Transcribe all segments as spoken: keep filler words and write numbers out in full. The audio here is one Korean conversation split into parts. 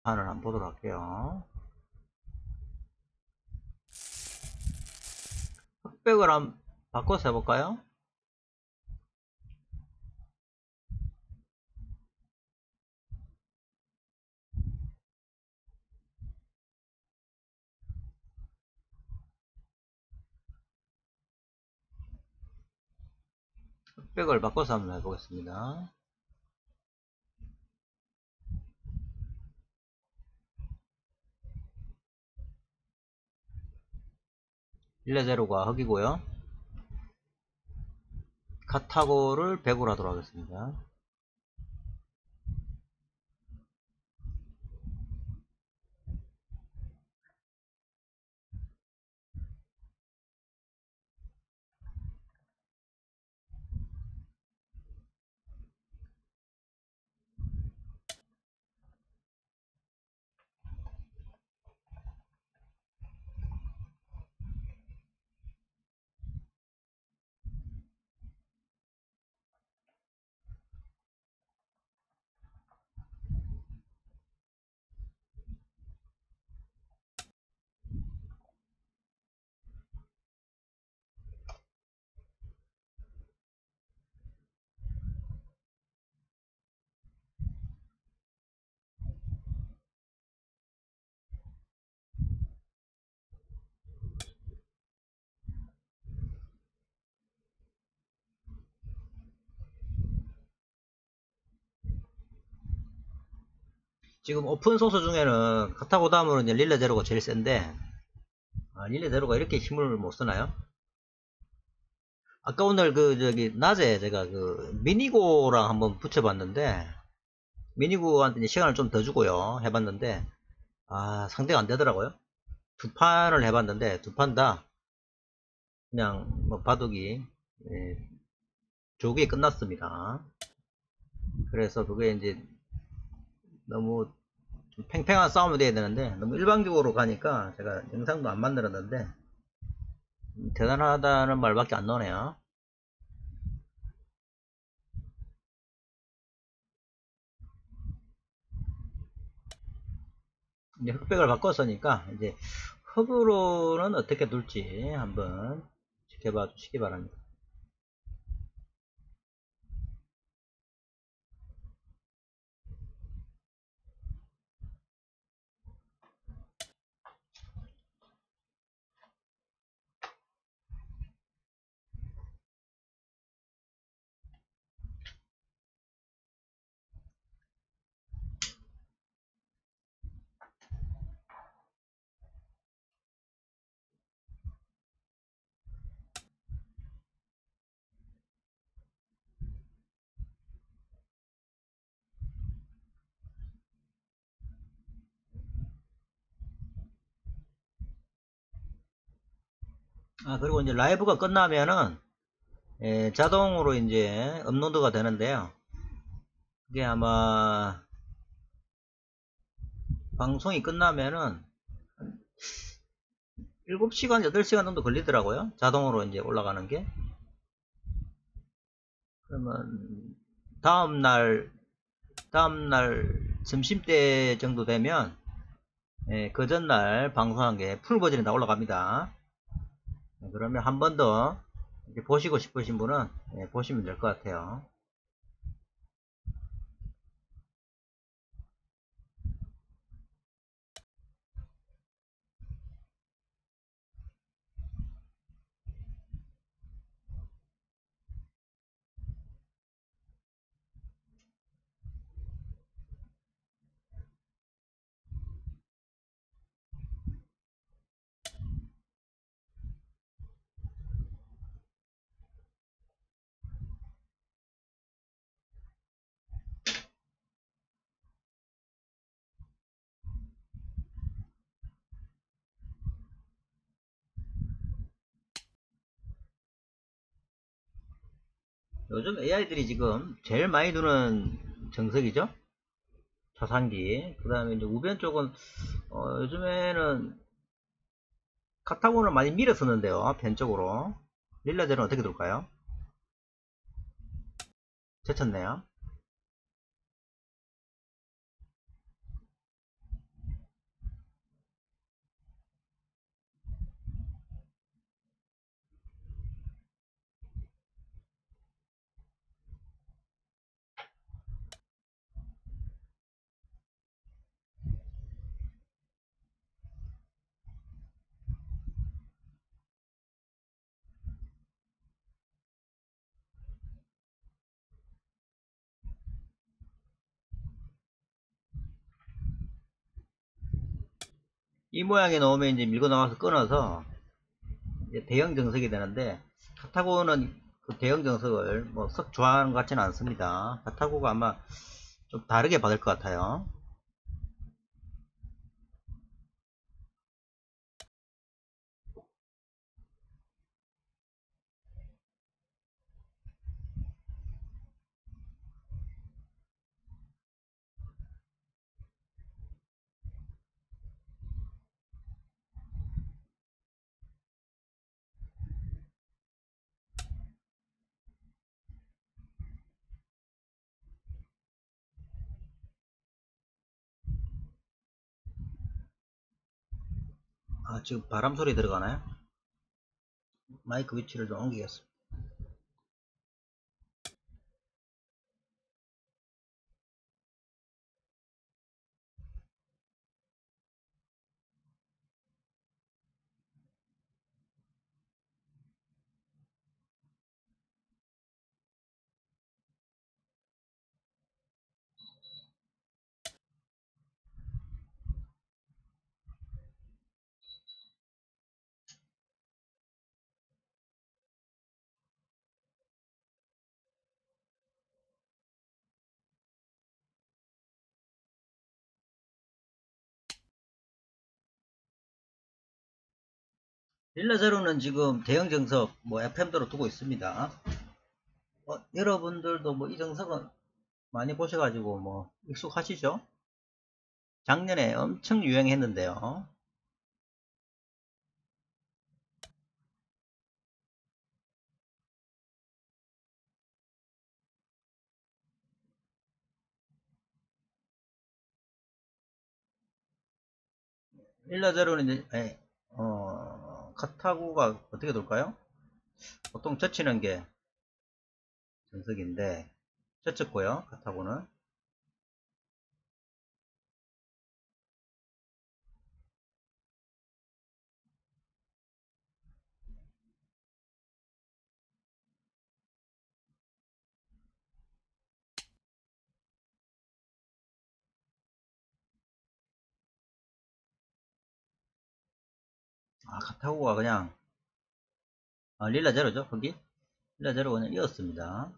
판을 한번 보도록 할게요. 흑백을 한번 바꿔서 해볼까요? 흑백을 바꿔서 한번 해보겠습니다. 일레제로가 흑이고요. 카타고를 백으로 하도록 하겠습니다. 지금 오픈소스 중에는 카타고 다음으로 이제 릴레제로가 제일 센데, 아, 릴레제로가 이렇게 힘을 못 쓰나요? 아까 오늘 그 저기 낮에 제가 그 미니고랑 한번 붙여봤는데, 미니고한테 시간을 좀 더 주고요 해봤는데, 아 상대가 안 되더라고요. 두 판을 해봤는데 두 판 다 그냥 뭐 바둑이 예, 조기에 끝났습니다. 그래서 그게 이제 너무 좀 팽팽한 싸움이 돼야 되는데 너무 일방적으로 가니까 제가 영상도 안 만들었는데 대단하다는 말밖에 안 나오네요. 이제 흑백을 바꿨으니까 이제 흑으로는 어떻게 둘지 한번 지켜봐 주시기 바랍니다. 아 그리고 이제 라이브가 끝나면은 예, 자동으로 이제 업로드가 되는데요. 이게 아마 방송이 끝나면은 일곱 시간, 여덟 시간 정도 걸리더라고요. 자동으로 이제 올라가는 게. 그러면 다음날, 다음날 점심때 정도 되면, 예, 그 전날 방송한 게 풀 버전이 다 올라갑니다. 그러면 한 번 더 보시고 싶으신 분은 예, 보시면 될 것 같아요. 요즘 에이아이들이 지금 제일 많이 두는 정석이죠? 초상기. 그 다음에 이제 우변 쪽은, 어, 요즘에는 카타고는 많이 밀어 쓰는데요. 변 쪽으로. 릴라젤은 어떻게 둘까요? 제쳤네요. 이 모양이 나오면 이제 밀고 나가서 끊어서 이제 대형 정석이 되는데, 카타고는 그 대형 정석을 뭐 썩 좋아하는 것 같지는 않습니다. 카타고가 아마 좀 다르게 받을 것 같아요. 아, 지금 바람 소리 들어가나요? 마이크 위치를 좀 옮기겠습니다. 릴라제로는 지금 대형 정석 뭐 에프엠대로 두고 있습니다. 어, 여러분들도 뭐 이 정석은 많이 보셔가지고 뭐 익숙하시죠? 작년에 엄청 유행했는데요. 릴라제로는 이제 에, 어, 카타고가 어떻게 돌까요? 보통 젖히는 게 정석인데 젖혔고요. 카타고는 아 카타고가 그냥 아, 릴라제로죠 거기 릴라제로 그냥 이었습니다.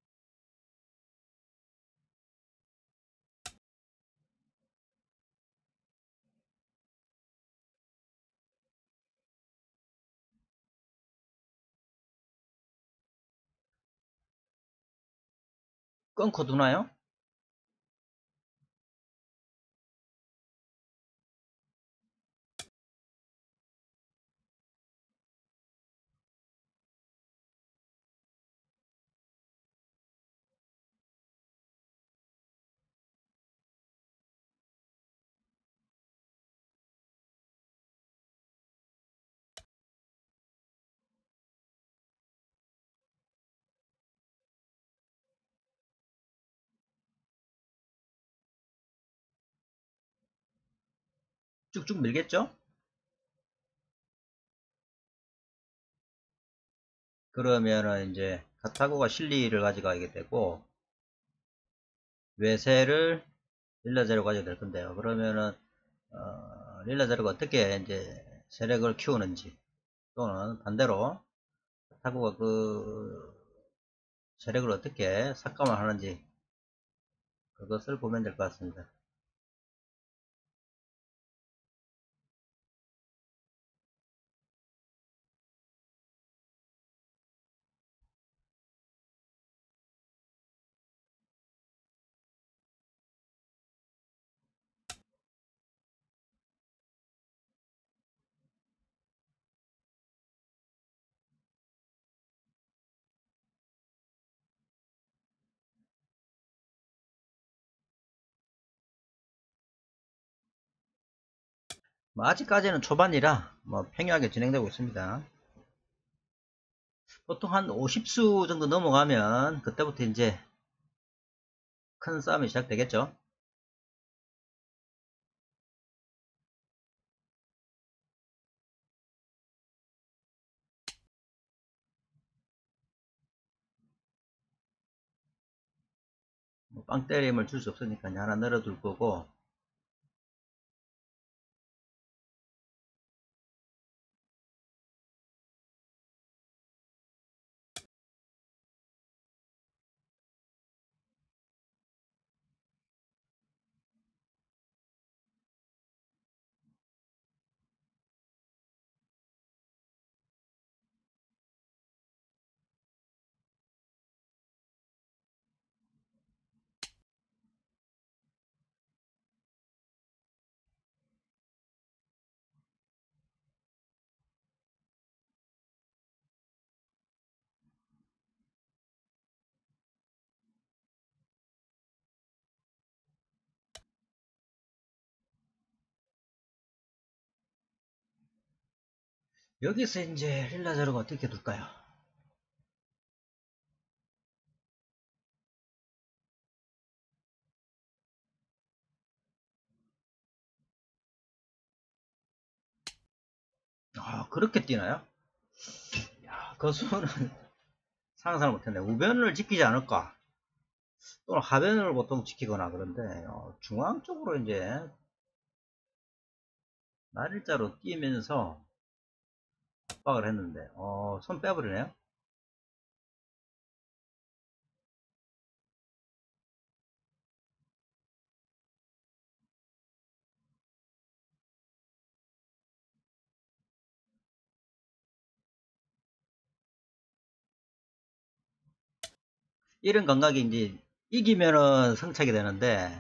끊고 두나요? 쭉쭉 밀겠죠? 그러면은 이제 카타고가 실리를 가져가게 되고 외세를 릴라제로 가져야 될 건데요. 그러면은 어, 릴라제로가 어떻게 이제 세력을 키우는지 또는 반대로 카타고가 그 세력을 어떻게 삭감을 하는지 그것을 보면 될 것 같습니다. 뭐 아직까지는 초반이라 뭐 평이하게 진행되고 있습니다. 보통 한 오십 수 정도 넘어가면 그때부터 이제 큰 싸움이 시작되겠죠. 뭐 빵 때림을 줄 수 없으니까 하나 늘어둘 거고 여기서 이제 릴라자르가 어떻게 둘까요? 아, 그렇게 뛰나요? 야, 그 수는 상상을 못했네. 우변을 지키지 않을까? 또는 하변을 보통 지키거나 그런데, 어, 중앙 쪽으로 이제 날일자로 뛰면서 압박을 했는데, 어, 손 빼버리네요? 이런 감각이 이제 이기면은 성착이 되는데,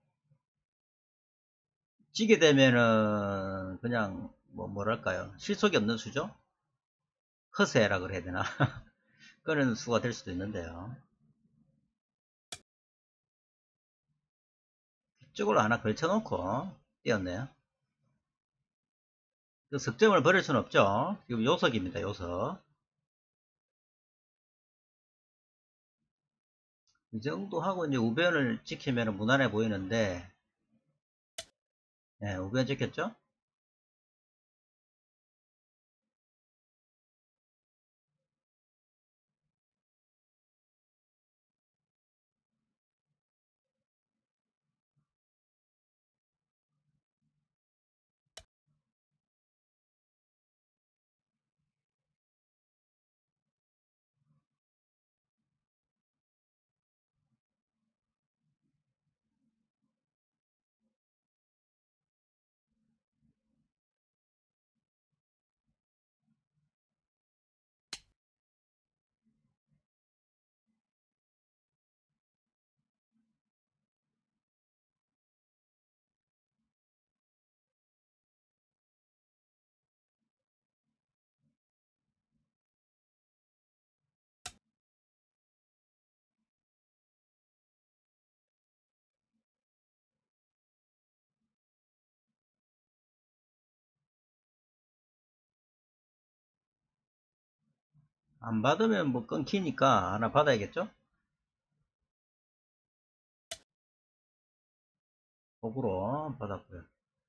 지게 되면은 그냥 뭐 뭐랄까요? 실속이 없는 수죠? 허세라 그래야 되나? 그런 수가 될 수도 있는데요. 이쪽으로 하나 걸쳐놓고 뛰었네요. 그 석점을 버릴 수는 없죠. 지금 요석입니다, 요석. 이 정도 하고 이제 우변을 지키면 무난해 보이는데, 예, 우변 지켰죠? 안 받으면 뭐 끊기니까 하나 받아야겠죠? 거꾸로 받았고요.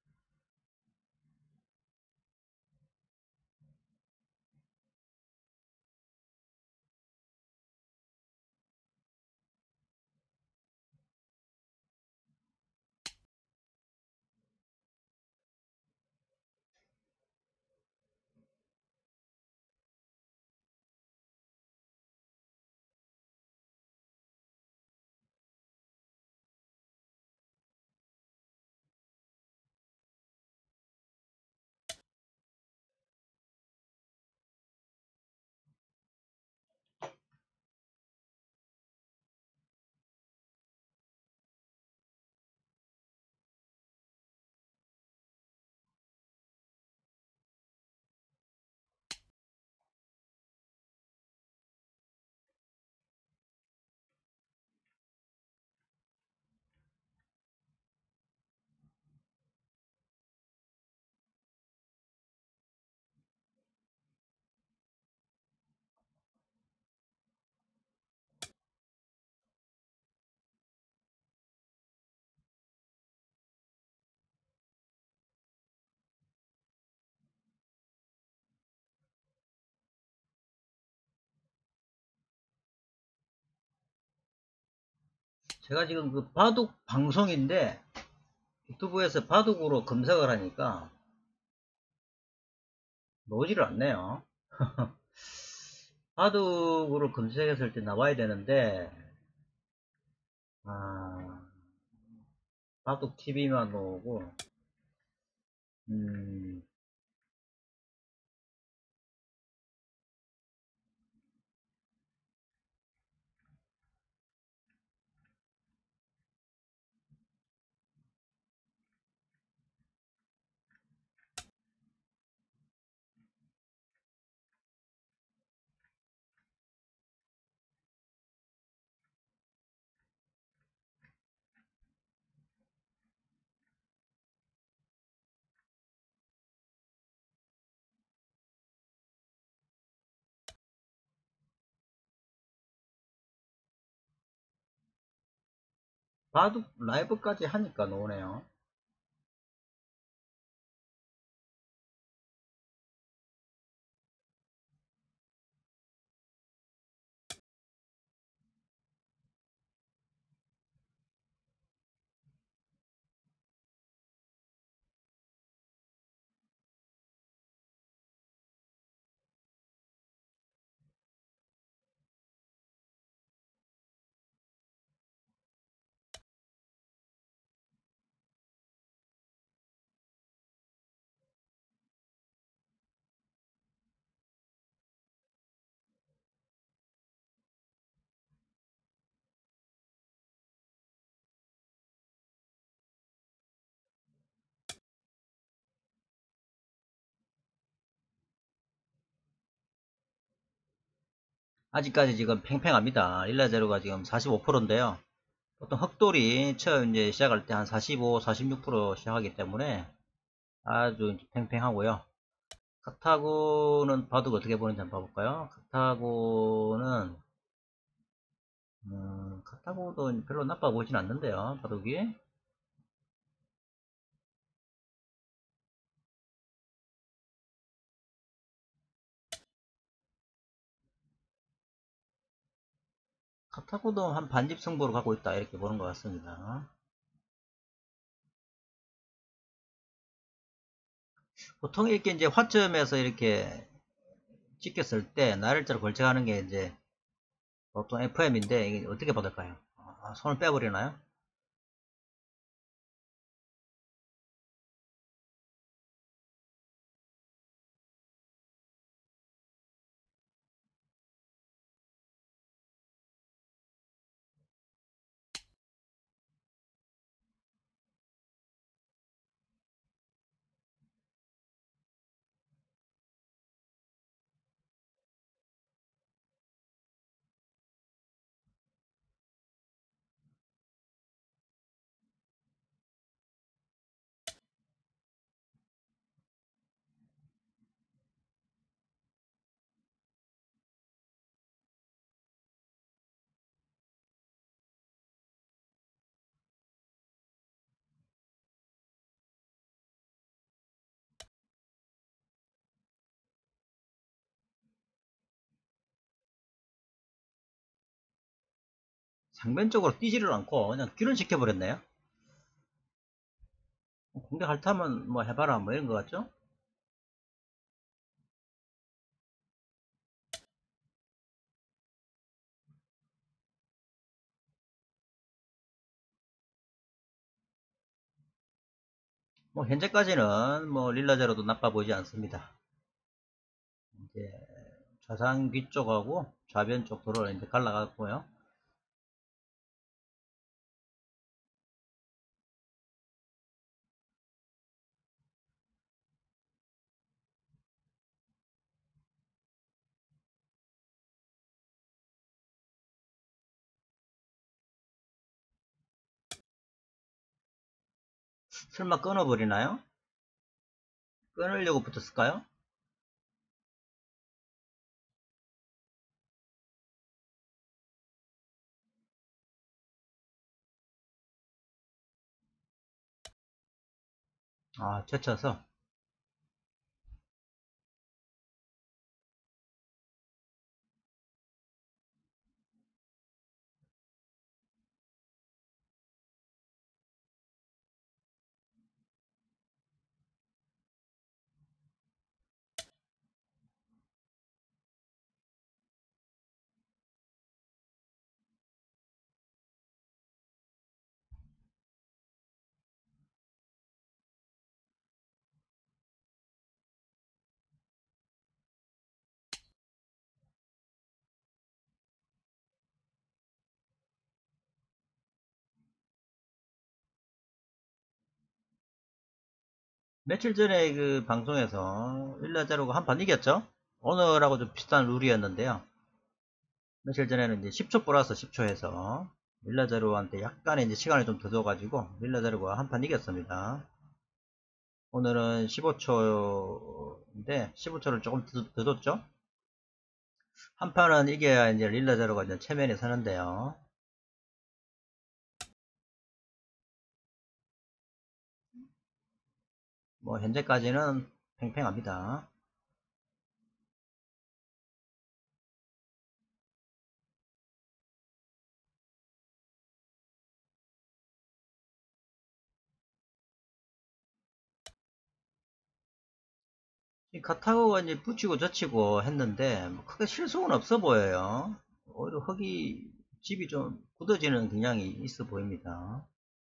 제가 지금 그 바둑 방송인데 유튜브에서 바둑으로 검색을 하니까 나오지를 않네요. 바둑으로 검색했을 때 나와야 되는데, 아, 바둑 티비만 나오고, 음, 바둑 라이브까지 하니까 노네요. 아직까지 지금 팽팽합니다. 일라제로가 지금 사십오 퍼센트인데요. 보통 흑돌이 처음 이제 시작할 때 한 사십오, 사십육 퍼센트 시작하기 때문에 아주 팽팽하고요. 카타고는 바둑 어떻게 보는지 한번 봐볼까요? 카타고는 음, 카타고도 별로 나빠 보이진 않는데요. 바둑이. 카타고도 한 반집 승부를 갖고 있다 이렇게 보는 것 같습니다. 보통 이렇게 이제 화점에서 이렇게 찍혔을 때 날짜를 걸쳐가는 게 이제 보통 에프엠인데 이게 어떻게 받을까요? 아, 손을 빼버리나요? 상변적으로 뛰지를 않고 그냥 균을 시켜버렸네요. 공대 갈타면 뭐 해봐라 뭐 이런 것 같죠? 뭐 현재까지는 뭐 릴라제로도 나빠 보이지 않습니다. 이제 좌상귀 쪽하고 좌변 쪽 도로를 이제 갈라갔고요. 설마 끊어버리나요? 끊으려고 붙었을까요? 아, 제쳐서. 며칠 전에 그 방송에서 릴라제로가 한 판 이겼죠? 오늘하고 좀 비슷한 룰이었는데요. 며칠 전에는 이제 십 초 플러스 십 초 해서 릴라제로한테 약간의 이제 시간을 좀 더 줘가지고 릴라제로가 한 판 이겼습니다. 오늘은 십오 초인데 십오 초를 조금 더, 더 줬죠? 한 판은 이겨야 이제 릴라제로가 이제 체면이 서는데요. 뭐 현재까지는 팽팽합니다. 이 카타고가 이제 붙이고 젖히고 했는데 뭐 크게 실속은 없어 보여요. 오히려 흙이 집이 좀 굳어지는 경향이 있어 보입니다.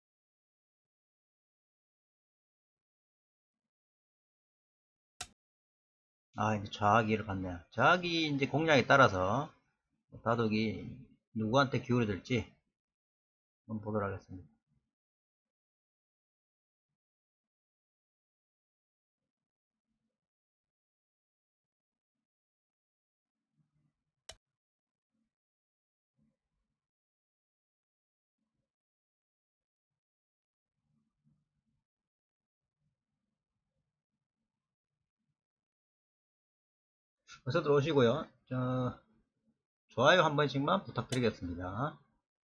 아, 이제 저하기를 봤네요. 저하기 이제 공략에 따라서 다독이 누구한테 기울이 될지 한번 보도록 하겠습니다. 어서 들어오시고요. 저, 좋아요 한 번씩만 부탁드리겠습니다.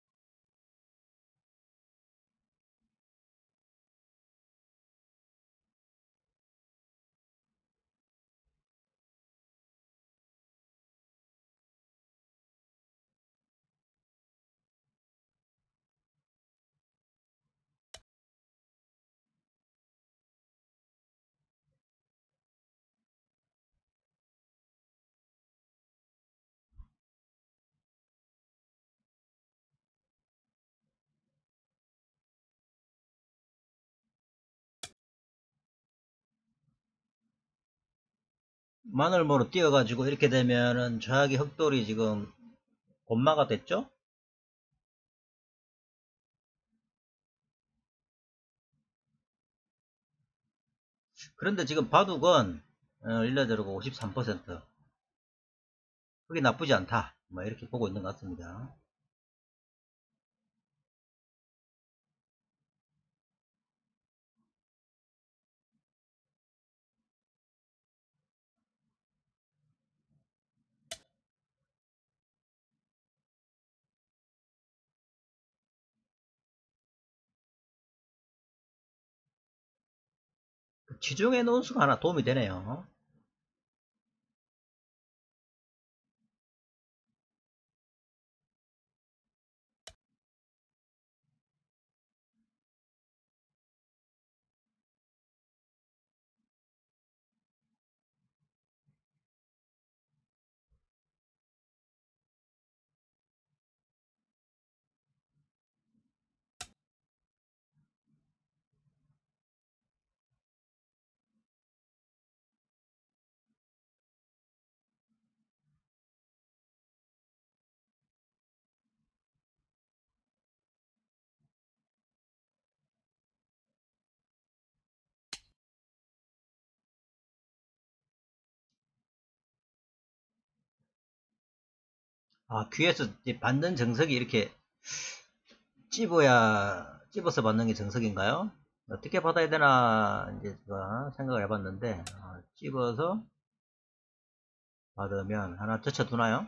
마늘모로 띄어가지고 이렇게 되면은 저하기 흑돌이 지금 곤마가 됐죠? 그런데 지금 바둑은 어, 일러드르고 오십삼 퍼센트 그게 나쁘지 않다 뭐 이렇게 보고 있는 것 같습니다. 지중해 놓은 수가 하나 도움이 되네요. 아, 귀에서 이제 받는 정석이 이렇게 찝어야 찝어서 받는 게 정석인가요? 어떻게 받아야 되나 이제 제가 생각을 해봤는데 아, 찝어서 받으면 하나 젖혀두나요?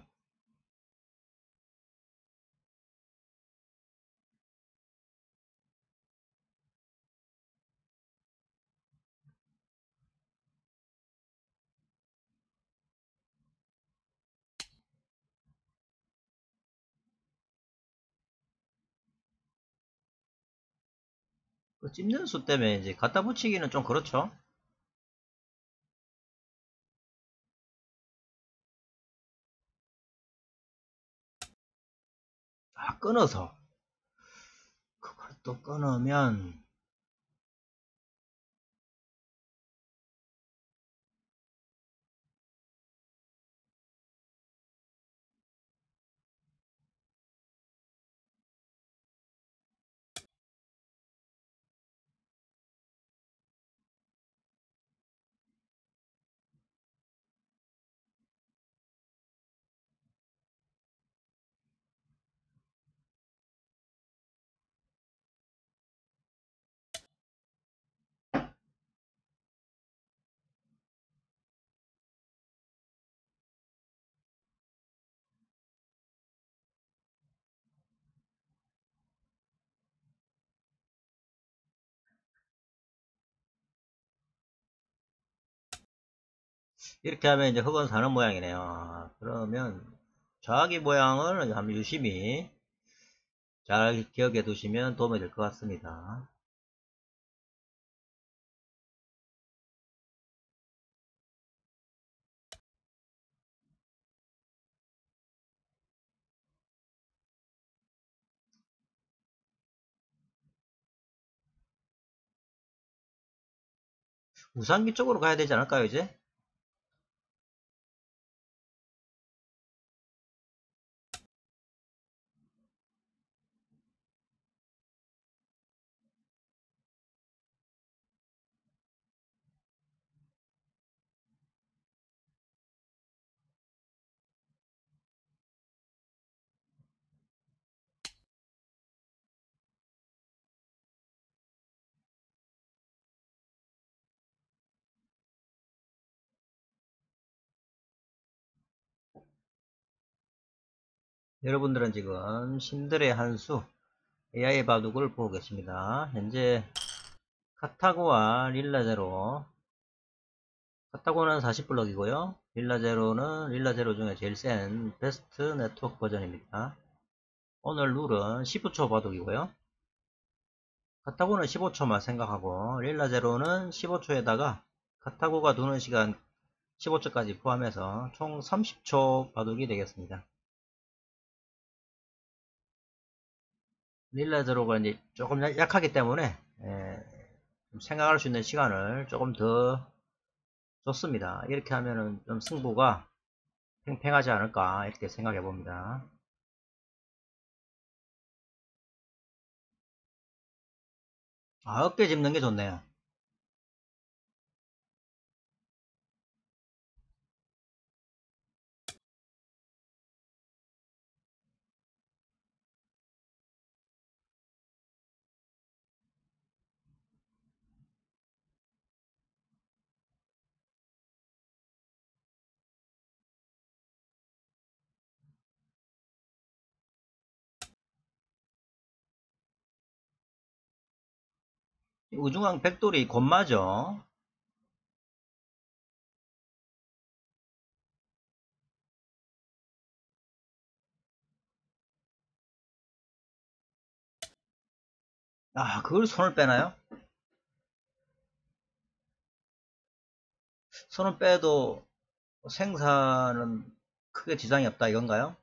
그 찝는 수 때문에 이제 갖다 붙이기는 좀 그렇죠. 아, 끊어서 그걸 또 끊으면 이렇게 하면 이제 흑은 사는 모양이네요. 그러면 저하기 모양을 한번 유심히 잘 기억해 두시면 도움이 될 것 같습니다. 우상기 쪽으로 가야 되지 않을까요, 이제? 여러분들은 지금 신들의 한수 에이아이 바둑을 보고 계십니다. 현재 카타고와 릴라제로, 카타고는 사십 블럭이고요. 릴라제로는 릴라제로 중에 제일 센 베스트 네트워크 버전입니다. 오늘 룰은 십오 초 바둑이고요. 카타고는 십오 초만 생각하고 릴라제로는 십오 초에다가 카타고가 도는 시간 십오 초까지 포함해서 총 삼십 초 바둑이 되겠습니다. 릴라제로가 이제 조금 약하기 때문에 예, 생각할 수 있는 시간을 조금 더 줬습니다. 이렇게 하면은 좀 승부가 팽팽하지 않을까 이렇게 생각해 봅니다. 아, 어깨 짚는 게 좋네요. 우중왕 백돌이 곧마죠. 아, 그걸 손을 빼나요? 손을 빼도 생사는 크게 지장이 없다 이건가요?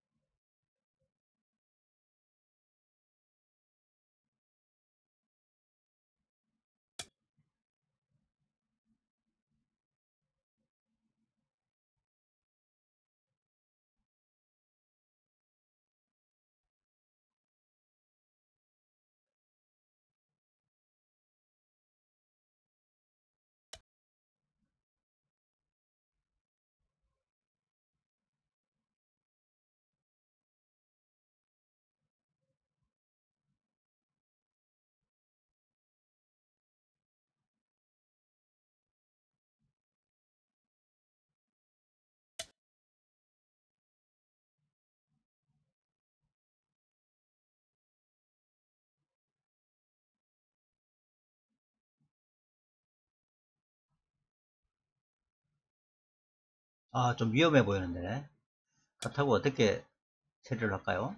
아, 좀 위험해 보이는데. 그렇다고 어떻게 처리를 할까요?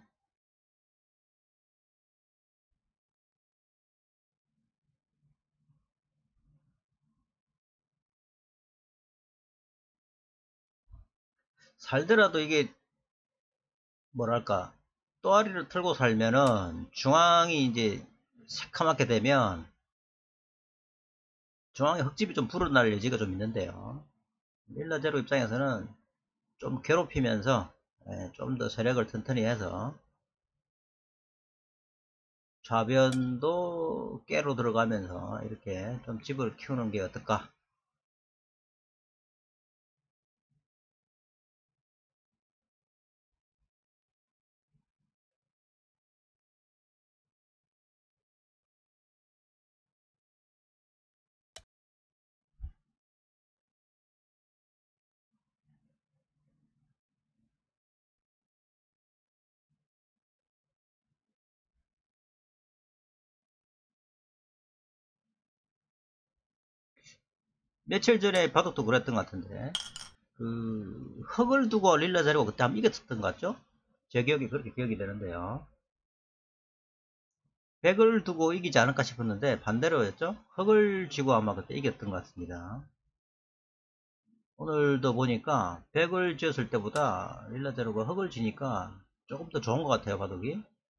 살더라도 이게 뭐랄까 또아리를 틀고 살면은 중앙이 이제 새카맣게 되면 중앙에 흙집이 좀 불어날 여지가 좀 있는데요. 밀라제로 입장에서는 좀 괴롭히면서 좀 더 세력을 튼튼히 해서 좌변도 깨로 들어가면서 이렇게 좀 집을 키우는 게 어떨까. 며칠 전에 바둑도 그랬던 것 같은데, 그, 흑을 두고 릴라 자리고 그때 한번 이겼었던 것 같죠? 제 기억이 그렇게 기억이 되는데요. 백을 두고 이기지 않을까 싶었는데, 반대로였죠? 흑을 쥐고 아마 그때 이겼던 것 같습니다. 오늘도 보니까 백을 쥐었을 때보다 릴라 자리고 흑을 쥐니까 조금 더 좋은 것 같아요, 바둑이.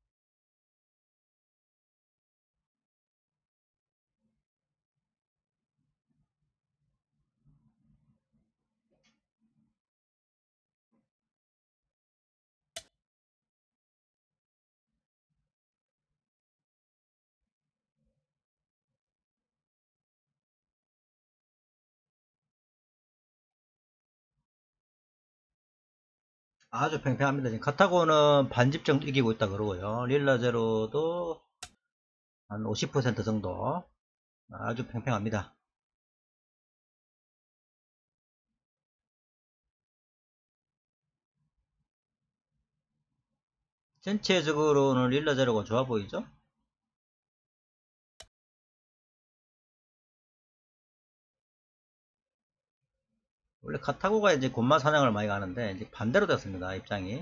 아주 팽팽합니다. 지금 카타고는 반집 정도 이기고 있다 그러고요. 릴라제로도 한 오십 퍼센트 정도. 아주 팽팽합니다. 전체적으로는 릴라제로가 좋아 보이죠? 원래 카타고가 이제 곤마 사냥을 많이 가는데 이제 반대로 됐습니다. 입장이.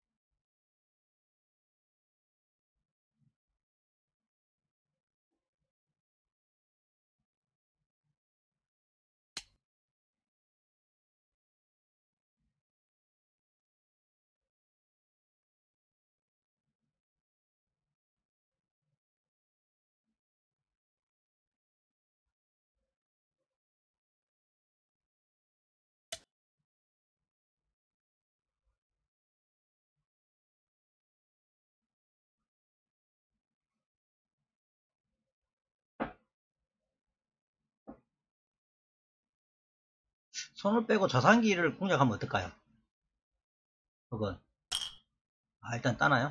손을 빼고 저상기를 공략하면 어떨까요? 혹은 아 일단 따나요?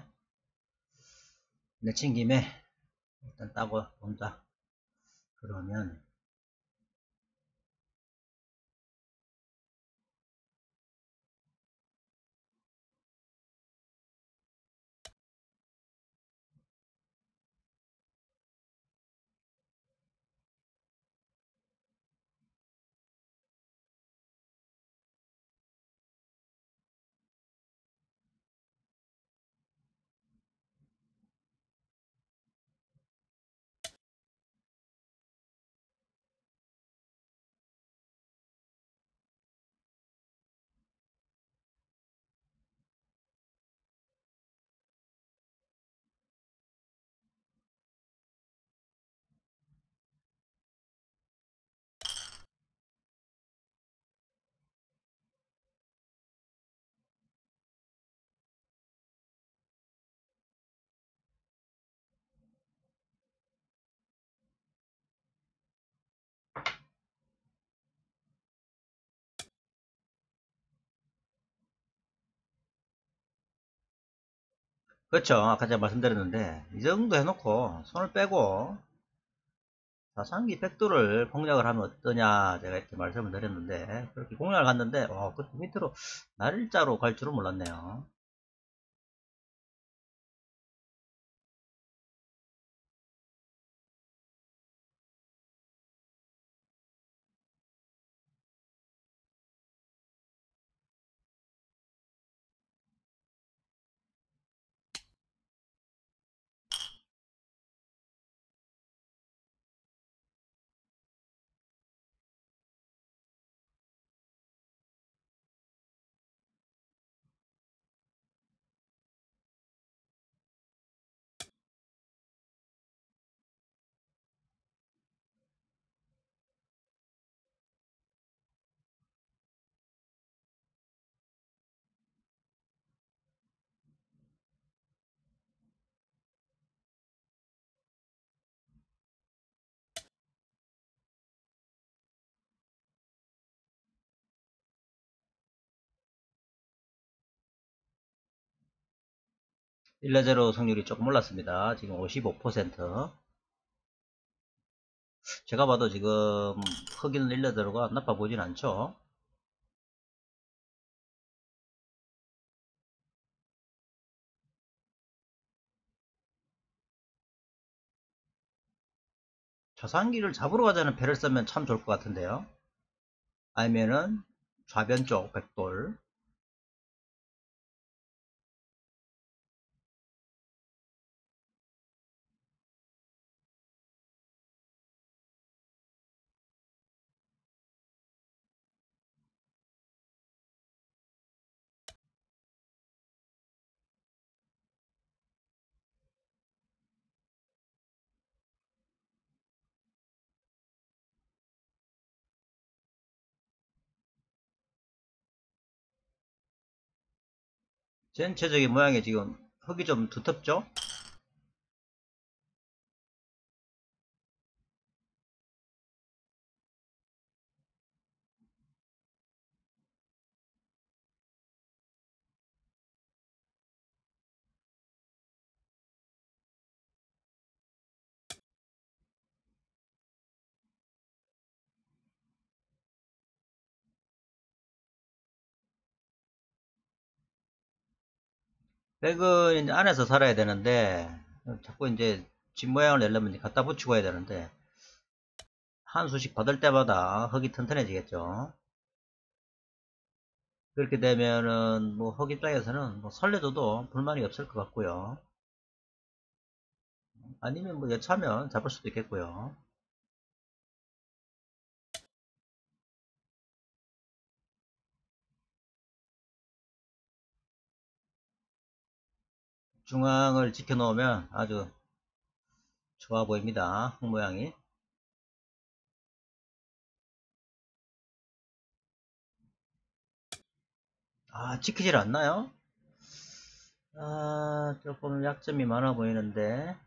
내친 김에 일단 따고 본다. 그러면 그렇죠. 아까 제가 말씀드렸는데 이 정도 해놓고 손을 빼고 자상기 백도를 공략을 하면 어떠냐 제가 이렇게 말씀을 드렸는데 그렇게 공략을 갔는데 와, 그 밑으로 날짜로 갈 줄은 몰랐네요. 일 대 제로 승률이 조금 올랐습니다. 지금 오십오 퍼센트. 제가 봐도 지금 흑인 일 대 제로가 나빠 보진 않죠. 저상기를 잡으러 가자는 패를 쓰면 참 좋을 것 같은데요. 아니면은 좌변 쪽 백돌. 전체적인 모양이 지금 흙이 좀 두텁죠? 백은 이제 안에서 살아야 되는데 자꾸 이제 집 모양을 내려면 이제 갖다 붙이고 해야 되는데 한 수씩 받을 때마다 흙이 튼튼해지겠죠. 그렇게 되면은 뭐 흙 입장에서는 뭐 설레줘도 불만이 없을 것 같고요. 아니면 뭐 여차면 잡을 수도 있겠고요. 중앙을 지켜 놓으면 아주 좋아 보입니다. 흙 모양이. 아, 지키질 않나요? 아, 조금 약점이 많아 보이는데.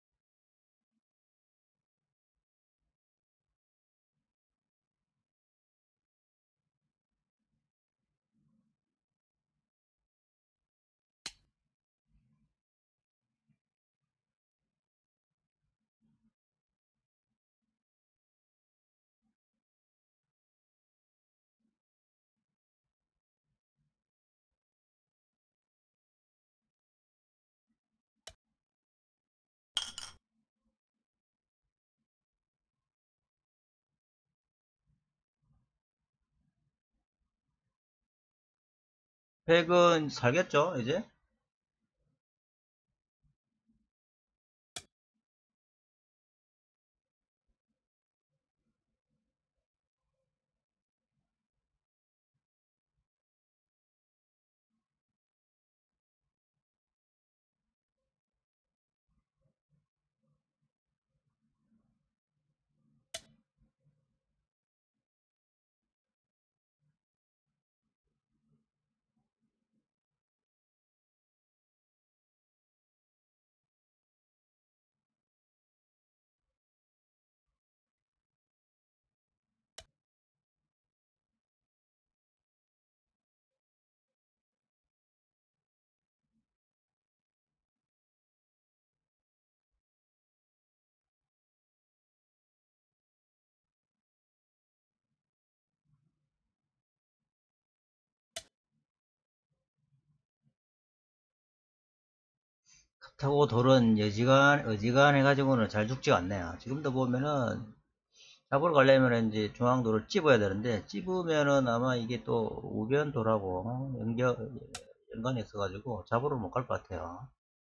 백은 살겠죠, 이제? 타고 돌은 여지간, 어지간해가지고는 잘 죽지가 않네요. 지금도 보면은, 잡으러 가려면 이제 중앙도를 찝어야 되는데, 찝으면은 아마 이게 또 우변도라고 연결, 연관이 있어가지고 잡으러 못 갈 것 같아요.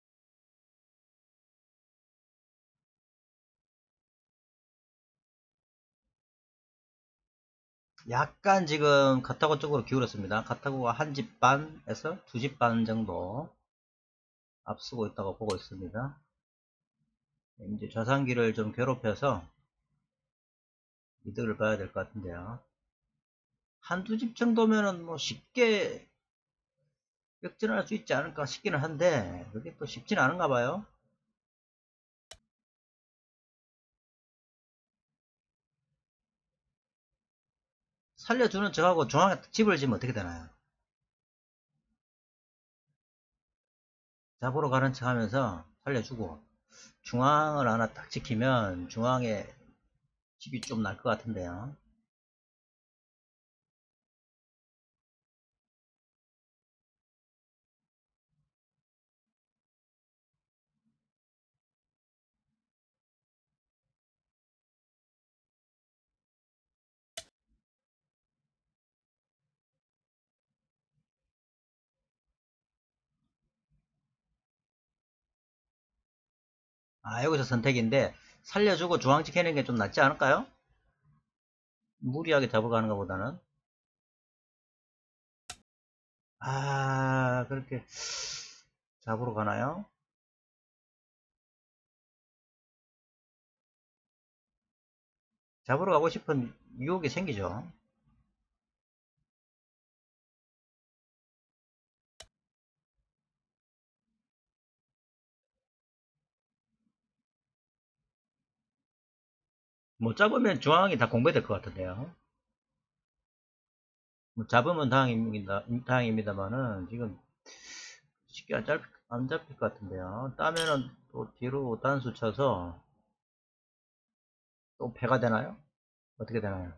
약간 지금 카타고 쪽으로 기울었습니다. 카타고가 한 집 반에서 두 집 반 정도 앞서고 있다고 보고 있습니다. 이제 좌상기를 좀 괴롭혀서 이득을 봐야 될 것 같은데요. 한두 집 정도면은 뭐 쉽게 역전할 수 있지 않을까 싶기는 한데 그게 또 쉽지는 않은가 봐요. 살려주는 척하고 중앙에 집을 지면 어떻게 되나요? 잡으러 가는 척 하면서 살려주고 중앙을 하나 딱 지키면 중앙에 집이 좀 날 것 같은데요. 아, 여기서 선택인데, 살려주고 중앙 지키는 게 좀 낫지 않을까요? 무리하게 잡아가는 것보다는. 아, 그렇게 잡으러 가나요? 잡으러 가고 싶은 유혹이 생기죠. 뭐 잡으면 중앙이 다 공배될 것 같은데요. 뭐 잡으면 다행입니다, 다행입니다만은, 지금 쉽게 안 잡힐, 안 잡힐 것 같은데요. 따면은 또 뒤로 단수 쳐서 또 패가 되나요? 어떻게 되나요?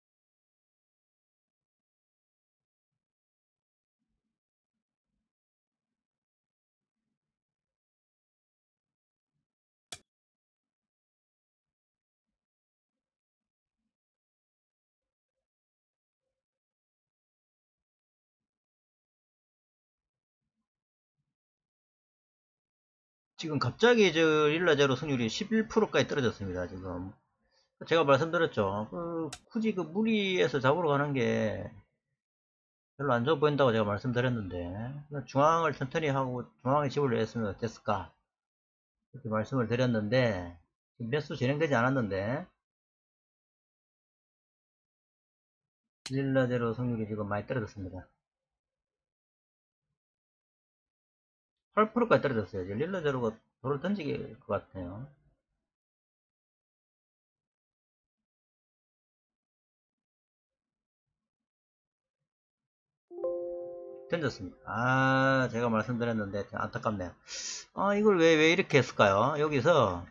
지금 갑자기 저 일라제로 승률이 십일 퍼센트까지 떨어졌습니다. 지금 제가 말씀드렸죠. 그 굳이 그 무리해서 잡으러 가는 게 별로 안 좋아 보인다고 제가 말씀드렸는데 중앙을 천천히 하고 중앙에 집을 했으면 어땠을까 이렇게 말씀을 드렸는데 지금 몇 수 진행되지 않았는데 일라제로 승률이 지금 많이 떨어졌습니다. 팔 퍼센트까지 떨어졌어요. 이제 릴라제로가 돌을 던지게 것 같아요. 던졌습니다. 아, 제가 말씀드렸는데 안타깝네요. 아, 이걸 왜, 왜 이렇게 했을까요? 여기서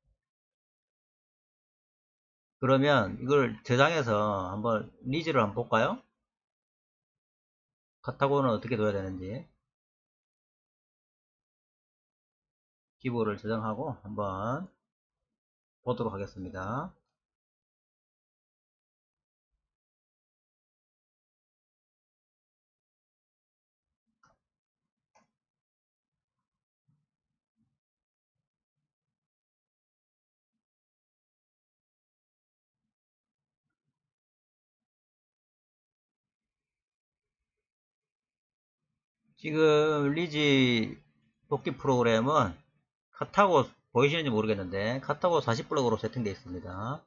그러면 이걸 저장해서 한번 리즈를 한번 볼까요? 카타고는 어떻게 둬야 되는지 기보를 저장하고 한번 보도록 하겠습니다. 지금 리지 복귀 프로그램은 카타고 보이시는지 모르겠는데 카타고 사십 블럭으로 세팅되어 있습니다.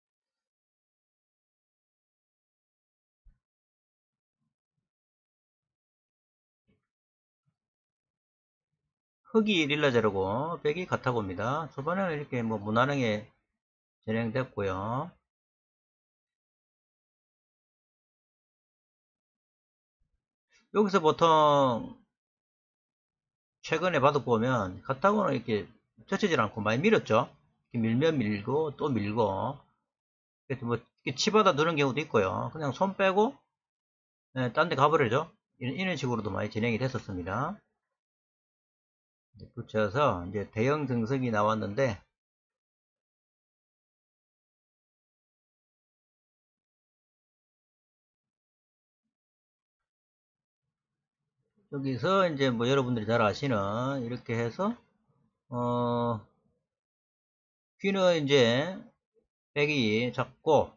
흑이 릴라제로고 백이 카타고입니다. 초반에는 이렇게 뭐 무난하게 진행됐고요. 여기서 보통 최근에 바둑 보면 카타고는 이렇게 젖히질 않고 많이 밀었죠. 밀면 밀고 또 밀고 그래서 뭐 치받아 두는 경우도 있고요. 그냥 손 빼고 딴 데 가버리죠. 이런, 이런 식으로도 많이 진행이 됐었습니다. 붙여서 이제 대형 등석이 나왔는데 여기서 이제 뭐 여러분들이 잘 아시는 이렇게 해서 어 퀴는 이제 백이 잡고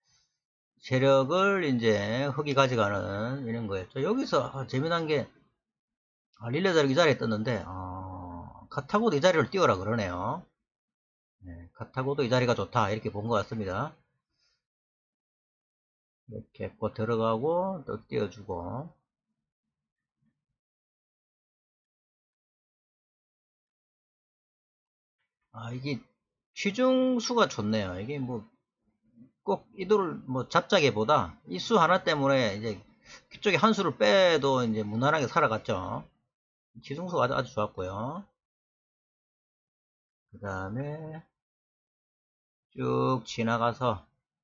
세력을 이제 흑이 가져가는 이런 거였죠. 여기서 아, 재미난 게 아, 릴레자르 이 자리에 떴는데 어, 카타고도 이 자리를 띄워라 그러네요. 네, 카타고도 이 자리가 좋다 이렇게 본 것 같습니다. 이렇게 했고 들어가고 또 띄워주고 아 이게 취중수가 좋네요. 이게 뭐 꼭 이도를 뭐 잡자기보다 이 수 하나 때문에 이제 그쪽에 한 수를 빼도 이제 무난하게 살아갔죠. 취중수가 아주, 아주 좋았고요. 그 다음에 쭉 지나가서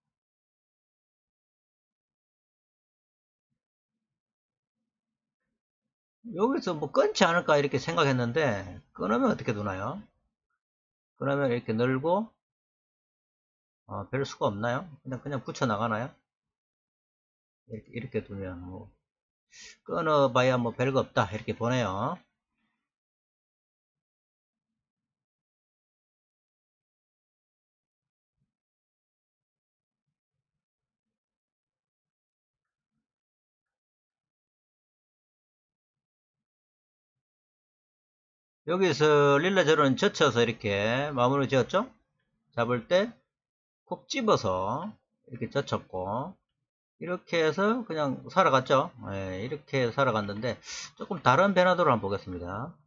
여기서 뭐 끊지 않을까 이렇게 생각했는데 끊으면 어떻게 되나요? 그러면 이렇게 늘고 어, 별 수가 없나요? 그냥 그냥 붙여 나가나요? 이렇게, 이렇게 두면 뭐 끊어봐야 뭐 별거 없다 이렇게 보네요. 여기서 릴레저는 젖혀서 이렇게 마무리 지었죠? 잡을 때 콕 집어서 이렇게 젖혔고, 이렇게 해서 그냥 살아갔죠? 예, 이렇게 살아갔는데, 조금 다른 변화도를 한번 보겠습니다.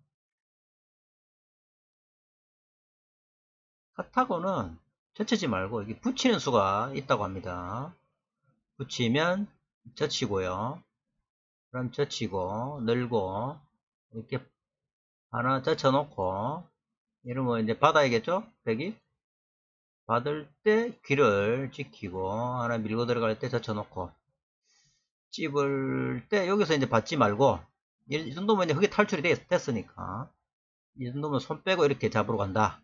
카타고는 젖히지 말고, 이게 붙이는 수가 있다고 합니다. 붙이면 젖히고요. 그럼 젖히고, 늘고, 이렇게 하나 젖혀놓고, 이러면 이제 받아야겠죠? 백이? 받을 때 귀를 지키고, 하나 밀고 들어갈 때 젖혀놓고, 찝을 때 여기서 이제 받지 말고, 이, 이 정도면 이제 흙이 탈출이 됐, 됐으니까, 이 정도면 손 빼고 이렇게 잡으러 간다.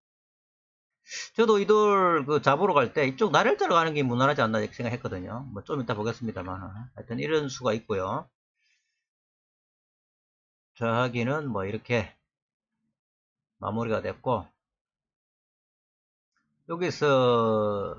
저도 이 돌 그 잡으러 갈 때 이쪽 나를 들어가는 게 무난하지 않나 이렇게 생각했거든요. 뭐 좀 이따 보겠습니다만. 하여튼 이런 수가 있고요. 저하기는 뭐 이렇게 마무리가 됐고, 여기서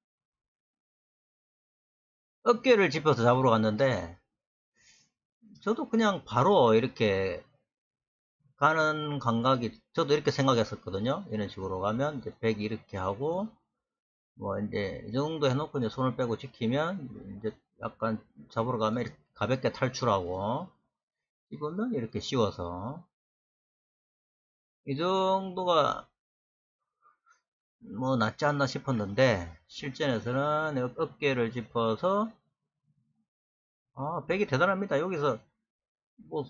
어깨를 짚어서 잡으러 갔는데, 저도 그냥 바로 이렇게 가는 감각이, 저도 이렇게 생각했었거든요. 이런 식으로 가면 이제 백 이렇게 하고, 뭐 이제 이 정도 해놓고 이제 손을 빼고 지키면 이제 약간 잡으러 가면 이렇게 가볍게 탈출하고, 이거는 이렇게 씌워서 이 정도가 뭐 낫지 않나 싶었는데, 실전에서는 어깨를 짚어서, 아, 백이 대단합니다. 여기서 뭐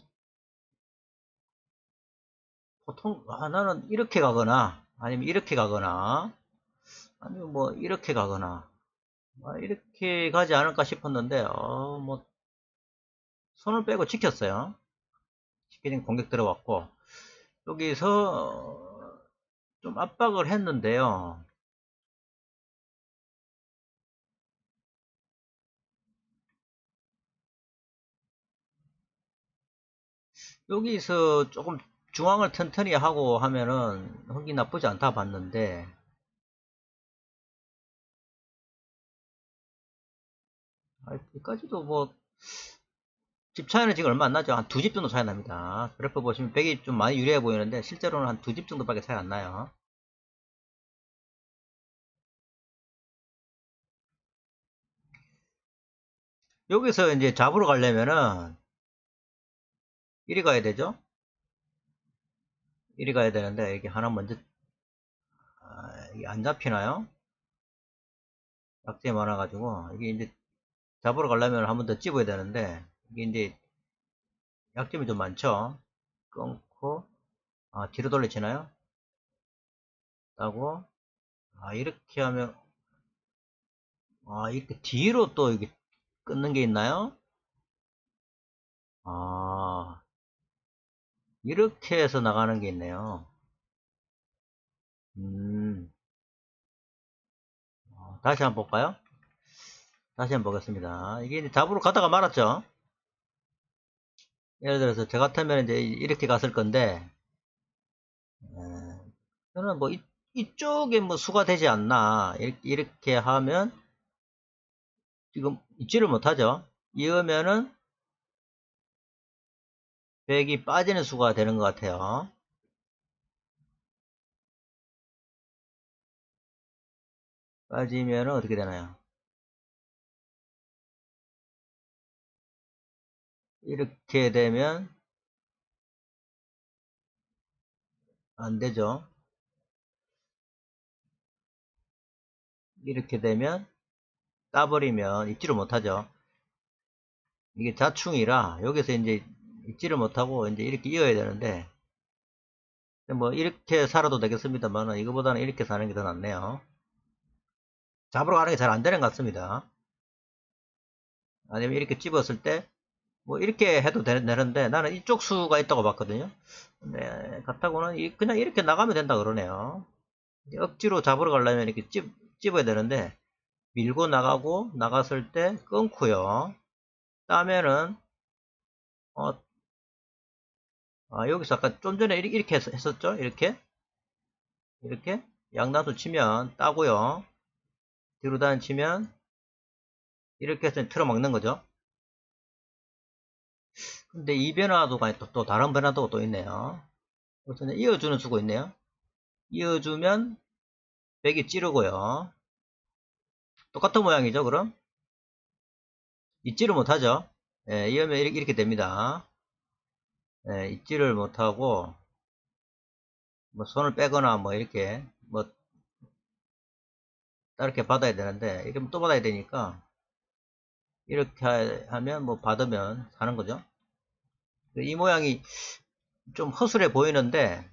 보통, 아, 나는 이렇게 가거나 아니면 이렇게 가거나 아니면 뭐 이렇게 가거나, 아, 이렇게 가지 않을까 싶었는데, 어, 뭐 손을 빼고 지켰어요. 지키는 공격 들어왔고, 여기서 좀 압박을 했는데요. 여기서 조금 중앙을 튼튼히 하고 하면은 흙이 나쁘지 않다 봤는데, 여기까지도 뭐 집 차이는 지금 얼마 안 나죠. 한 두 집 정도 차이 납니다. 그래프 보시면 백이 좀 많이 유리해 보이는데 실제로는 한 두 집 정도밖에 차이 안 나요. 여기서 이제 잡으러 가려면은 이리 가야 되죠. 이리 가야 되는데 이게 하나 먼저, 아, 이게 안 잡히나요? 약점이 많아가지고 이게 이제 잡으러 가려면 한 번 더 찝어야 되는데, 이게 이제 약점이 좀 많죠. 끊고, 아, 뒤로 돌려치나요? 따고, 아, 이렇게 하면, 아, 이렇게 뒤로 또 이게 끊는 게 있나요? 아, 이렇게 해서 나가는 게 있네요. 음, 어, 다시 한번 볼까요? 다시 한번 보겠습니다. 이게 이제 잡으러 가다가 말았죠? 예를 들어서 저 같으면 이제 이렇게 갔을 건데, 에, 저는 뭐 이, 이쪽에 뭐 수가 되지 않나 이렇게, 이렇게 하면 지금 잊지를 못하죠. 이으면은 백이 빠지는 수가 되는 것 같아요. 빠지면은 어떻게 되나요? 이렇게 되면 안 되죠. 이렇게 되면 따버리면 잊지를 못하죠. 이게 자충이라 여기서 이제 잊지를 못하고 이제 이렇게 이어야 되는데, 뭐 이렇게 살아도 되겠습니다만 이거보다는 이렇게 사는 게 더 낫네요. 잡으러 가는 게 잘 안 되는 것 같습니다. 아니면 이렇게 집었을 때 뭐 이렇게 해도 되, 는데 나는 이쪽 수가 있다고 봤거든요. 근데 같다고는 그냥 이렇게 나가면 된다 그러네요. 억지로 잡으러 가려면 이렇게 찝, 찝어야 되는데, 밀고 나가고 나갔을 때 끊고요. 따면은 어, 아, 여기서 아까 좀 전에 이렇게, 이렇게 했, 했었죠? 이렇게 이렇게 양단수 치면 따고요. 뒤로 단 치면 이렇게 해서 틀어막는 거죠. 근데 이 변화도가 또, 또 다른 변화도가 또 있네요. 우선 이어주는 수고 있네요. 이어주면 백이 찌르고요. 똑같은 모양이죠, 그럼? 잊지를 못하죠. 예, 이러면 이렇게, 이렇게 됩니다. 예, 잊지를 못하고, 뭐, 손을 빼거나, 뭐, 이렇게, 뭐, 이렇게 받아야 되는데, 이러면 또 받아야 되니까, 이렇게 하면, 뭐, 받으면 사는 거죠. 이 모양이 좀 허술해 보이는데,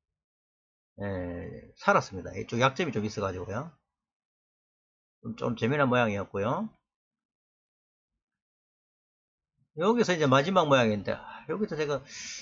예, 살았습니다. 이쪽 약점이 좀 있어가지고요. 좀, 좀 재미난 모양이었고요. 여기서 이제 마지막 모양인데, 아, 여기서 제가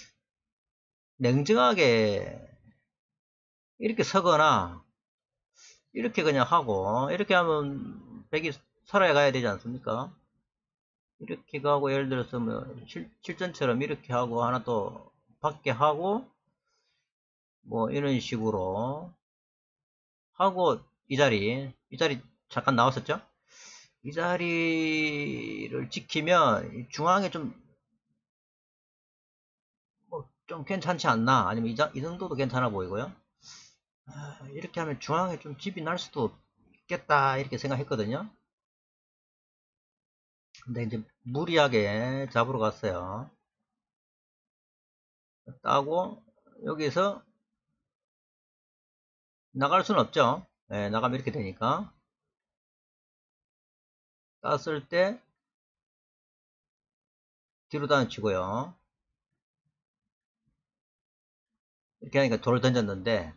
냉정하게 이렇게 서거나, 이렇게 그냥 하고, 이렇게 하면 백이 살아야 가야 되지 않습니까? 이렇게 가고, 예를 들어서 뭐, 실, 실전처럼 이렇게 하고, 하나 또 밖에 하고, 뭐, 이런 식으로 하고, 이 자리, 이 자리 잠깐 나왔었죠? 이 자리를 지키면, 중앙에 좀, 뭐, 좀 괜찮지 않나? 아니면 이, 자, 이 정도도 괜찮아 보이고요. 아, 이렇게 하면 중앙에 좀 집이 날 수도 있겠다, 이렇게 생각했거든요. 근데 이제 무리하게 잡으러 갔어요. 따고 여기서 나갈 수는 없죠. 예, 나가면 이렇게 되니까 땄을 때 뒤로 다운치고요. 이렇게 하니까 돌을 던졌는데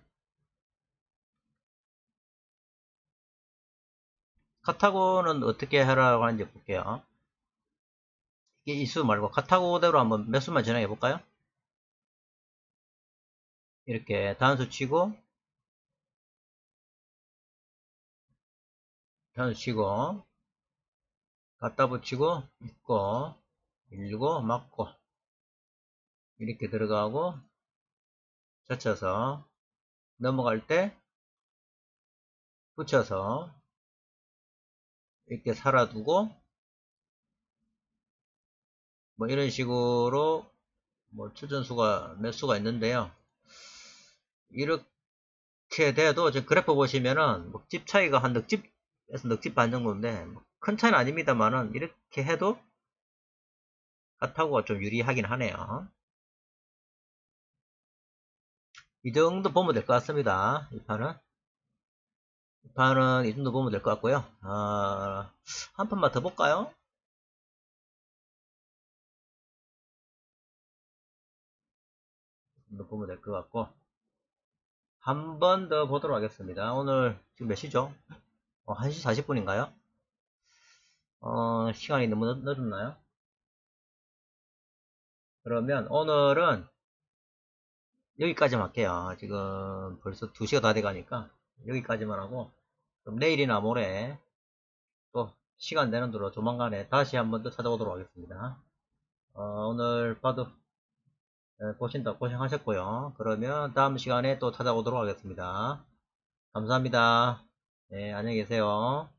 카타고는 어떻게 하라고 하는지 볼게요. 이게 이수 말고 카타고대로 한번 몇 수만 진행해 볼까요? 이렇게 단수 치고 단수 치고 갖다 붙이고 있고 밀고 맞고 이렇게 들어가고 젖혀서 넘어갈 때 붙여서 이렇게 살아두고 뭐 이런 식으로 뭐 추전수가 몇 수가 있는데요. 이렇게 돼도 지금 그래프 보시면은 먹집 차이가 한 넉집에서 넉집 반 정도인데 뭐큰 차이는 아닙니다만은 이렇게 해도 카타고가 좀 유리하긴 하네요. 이 정도 보면 될 것 같습니다. 이 판은 이 판은 이 정도 보면 될 것 같고요. 아, 한 판만 더 볼까요? 이 정도 보면 될 것 같고 한 번 더 보도록 하겠습니다. 오늘 지금 몇 시죠? 어, 한 시 사십 분인가요? 어, 시간이 너무 늦, 늦었나요? 그러면 오늘은 여기까지만 할게요. 지금 벌써 두 시가 다 돼가니까 여기까지만 하고 그럼 내일이나 모레 또 시간 되는 대로 조만간에 다시 한번 더 찾아오도록 하겠습니다. 어, 오늘 봐도 보신다 고생하셨고요. 그러면 다음 시간에 또 찾아오도록 하겠습니다. 감사합니다. 네, 안녕히 계세요.